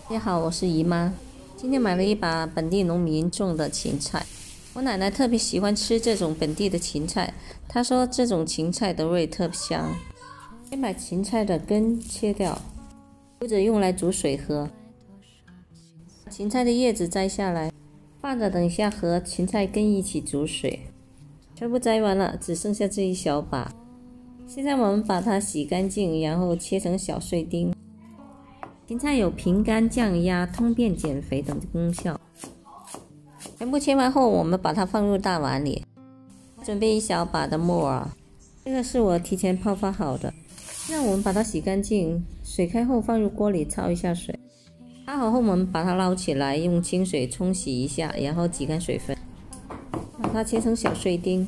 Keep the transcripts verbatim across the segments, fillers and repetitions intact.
大家好，我是姨妈。今天买了一把本地农民种的芹菜，我奶奶特别喜欢吃这种本地的芹菜，她说这种芹菜的味特别香。先把芹菜的根切掉，留着用来煮水喝。芹菜的叶子摘下来，放着等一下和芹菜根一起煮水。全部摘完了，只剩下这一小把。现在我们把它洗干净，然后切成小碎丁。芹菜有平肝、降压、通便、减肥等功效。全部切完后，我们把它放入大碗里，准备一小把的木耳，这个是我提前泡发好的。现在我们把它洗干净，水开后放入锅里焯一下水。焯好后，我们把它捞起来，用清水冲洗一下，然后挤干水分，把它切成小碎丁。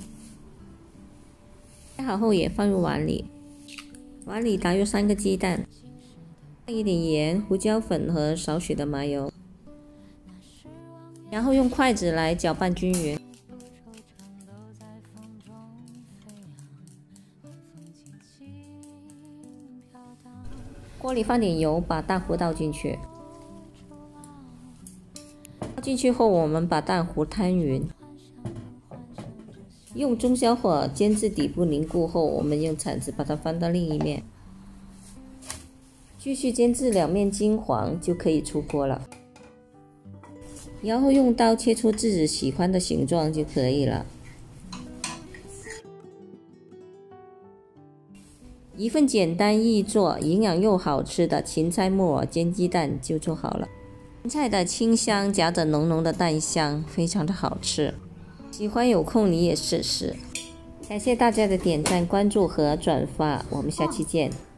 切好后也放入碗里，碗里打入三个鸡蛋，放一点盐、胡椒粉和少许的麻油，然后用筷子来搅拌均匀。锅里放点油，把蛋糊倒进去。倒进去后，我们把蛋糊摊匀，用中小火煎至底部凝固后，我们用铲子把它翻到另一面，继续煎至两面金黄就可以出锅了。然后用刀切出自己喜欢的形状就可以了。一份简单易做、营养又好吃的芹菜木耳煎鸡蛋就做好了。芹菜的清香夹着浓浓的蛋香，非常的好吃。喜欢有空你也试试。感谢大家的点赞、关注和转发，我们下期见。